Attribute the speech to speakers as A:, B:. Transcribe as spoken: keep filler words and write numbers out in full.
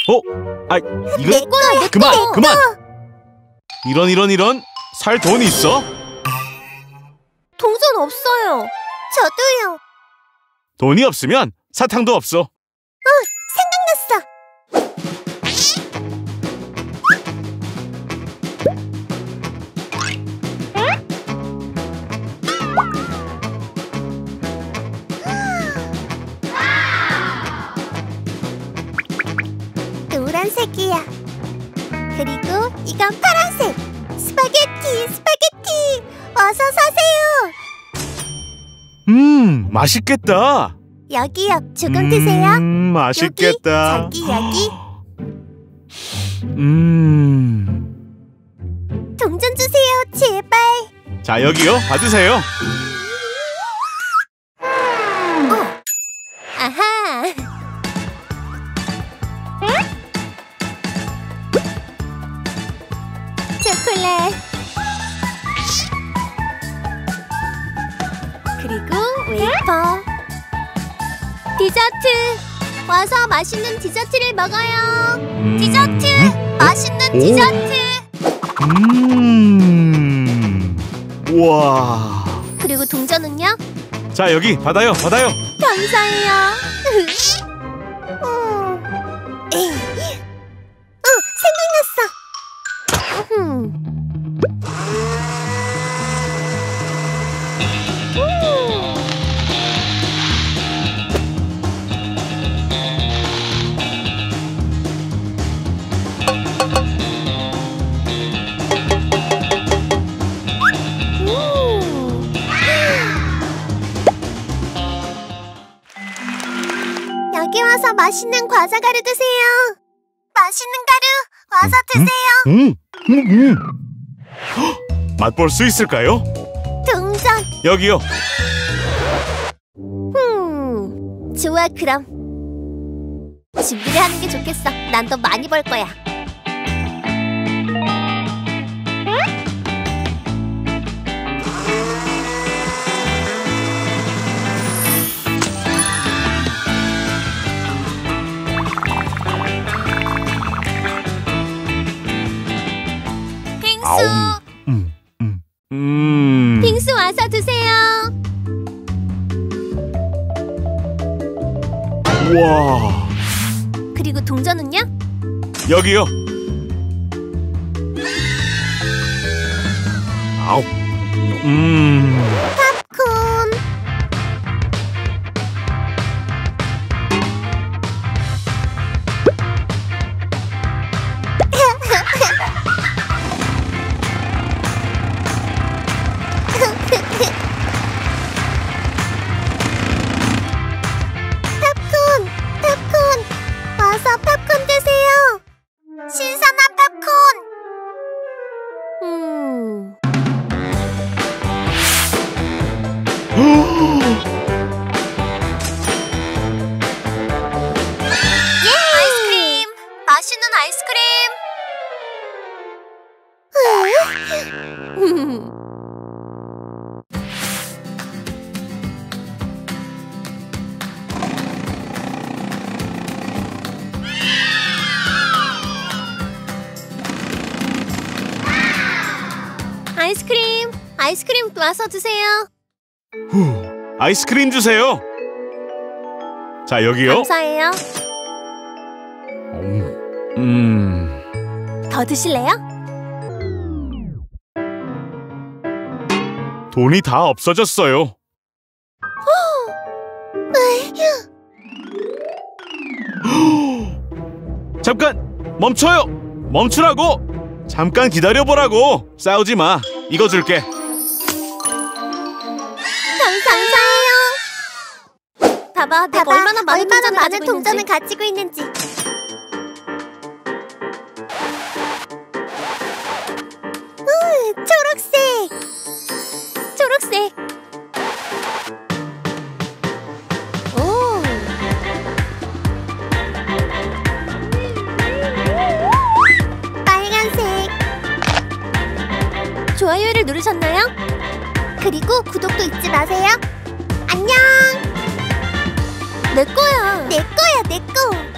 A: 어? 아, 이거
B: 내 거야, 내
A: 그만,
B: 거.
A: 그만. 이런 이런 이런 살 돈 있어?
B: 동전 없어요. 저도요.
A: 돈이 없으면 사탕도 없어.
B: 생각났어. 노란색이야. 그리고 이건 파란색. 스파게티, 스파게티. 어서 사세요.
A: 음, 맛있겠다.
B: 여기요. 조금 드세요.
A: 음, 맛있겠다.
B: 여기, 저기, 여기.
A: 음.
B: 동전 주세요, 제발.
A: 자, 여기요. 받으세요.
B: 어. 아하. 초콜릿. 그리고 웨이퍼. 디저트. 와서 맛있는 디저트를 먹어요.
A: 음.
B: 디저트.
A: 음?
B: 맛있는
A: 오.
B: 디저트.
A: 음. 우와.
B: 그리고 동전은요?
A: 자, 여기 받아요. 받아요.
B: 감사해요. 음. 에이. 어, 생각났어. 음. 여기 와서 맛있는 과자 가루 드세요. 맛있는 가루 와서 드세요.
A: 음. 음. 음. 헉, 맛볼 수 있을까요?
B: 동전.
A: 여기요.
B: 음, 좋아 그럼. 준비를 하는 게 좋겠어. 난 더 많이 벌 거야. 빙수.
A: 아웅. 음. 음. 음.
B: 빙수 와서 드세요.
A: 우와.
B: 그리고 동전은요?
A: 여기요. 아우. 음.
B: 팝콘. 팝콘, 팝콘. 와서 팝콘 드세요. 신선한 팝콘. 음. 아이스크림! 맛있는 아이스크림! 아이스크림! 아이스크림 와서 드세요.
A: 후. 아이스크림 주세요. 자, 여기요.
B: 감사해요.
A: 음.
B: 더 드실래요?
A: 돈이 다 없어졌어요. 잠깐 멈춰요. 멈추라고. 잠깐 기다려보라고. 싸우지 마. 이거 줄게.
B: 감사해요. 봐봐, 내가 봐봐, 얼마나 많은 얼마나 동전을, 많은 가지고, 동전을 있는지. 가지고 있는지. 우, 초록색. 초록색. 오. 빨간색. 좋아요를 누르 누르셨나요? 그리고 구독도 잊지 마세요. 안녕. 내 거야. 내 거야, 내 거.